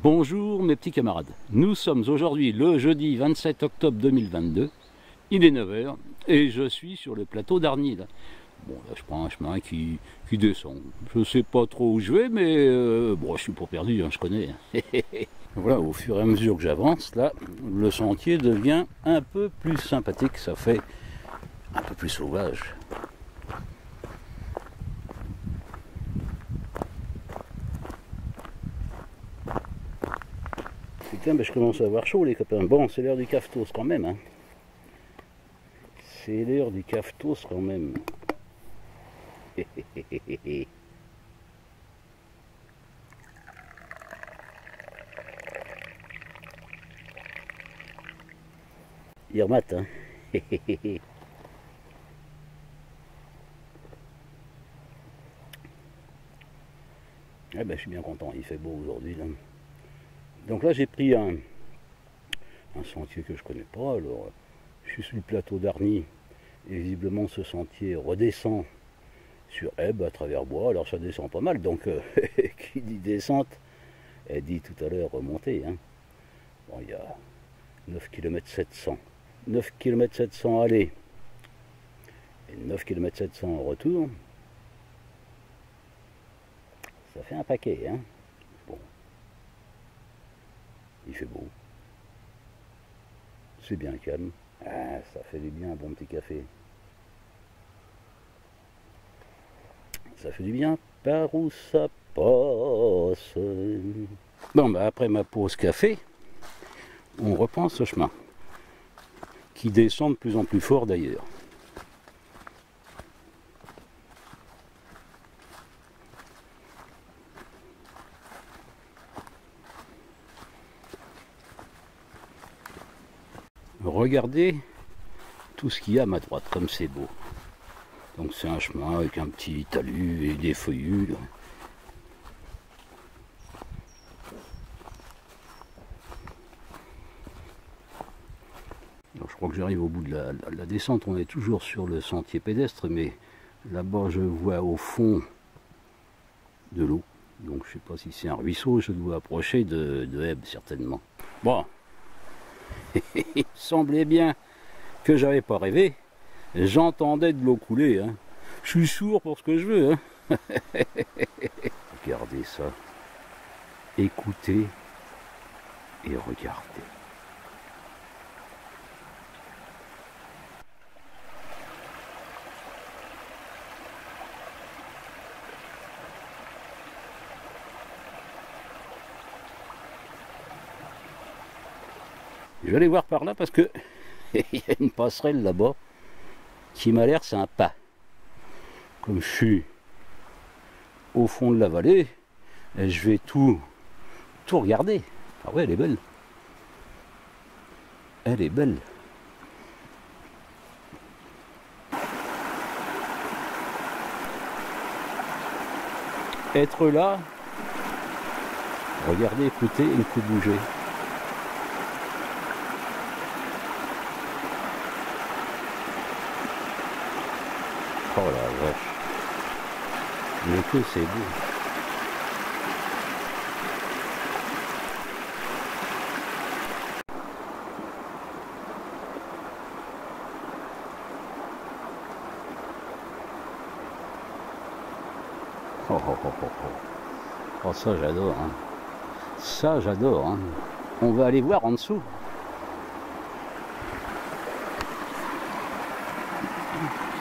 Bonjour mes petits camarades, nous sommes aujourd'hui le jeudi 27 octobre 2022, il est 9 h et je suis sur le plateau d'Arny. Bon là je prends un chemin qui descend, je sais pas trop où je vais mais bon je suis pas perdu, hein, je connais. Voilà, au fur et à mesure que j'avance, là le sentier devient un peu plus sympathique, ça fait un peu plus sauvage. Putain, ben je commence à avoir chaud les copains. Bon, c'est l'heure du cafetos quand même. Hein. C'est l'heure du cafetos quand même. Il remate, hein. Ah ben, je suis bien content, il fait beau aujourd'hui. Donc là j'ai pris un sentier que je connais pas, alors je suis sur le plateau d'Arny et visiblement ce sentier redescend sur Ebbe à travers bois, alors ça descend pas mal, donc qui dit descente, elle dit tout à l'heure remontée. Hein. Bon, il y a 9 km 700. 9 km 700 aller et 9 km 700 en retour. Ça fait un paquet, hein. Bon. Il fait beau. C'est bien calme. Ah, ça fait du bien un bon petit café. Ça fait du bien par où ça passe. Bon, bah après ma pause café, on reprend ce chemin. Qui descend de plus en plus fort d'ailleurs. Regardez tout ce qu'il y a à ma droite, comme c'est beau. Donc c'est un chemin avec un petit talus et des feuillus. Alors, je crois que j'arrive au bout de la descente, on est toujours sur le sentier pédestre, mais là-bas je vois au fond de l'eau. Donc je sais pas si c'est un ruisseau, je dois approcher de Ebbe certainement. Bon. Il semblait bien que j'avais pas rêvé. J'entendais de l'eau couler. Hein. Je suis sourd pour ce que je veux. Hein. Regardez ça. Écoutez et regardez. Je vais aller voir par là parce que il y a une passerelle là-bas qui m'a l'air sympa. Comme je suis au fond de la vallée, je vais tout regarder. Ah ouais, elle est belle. Elle est belle. Être là, regardez, écoutez, il faut bouger. Oh la vache, mais que c'est beau. Oh, oh, oh, oh, oh. Oh ça j'adore, hein. Ça j'adore, hein. On va aller voir en dessous.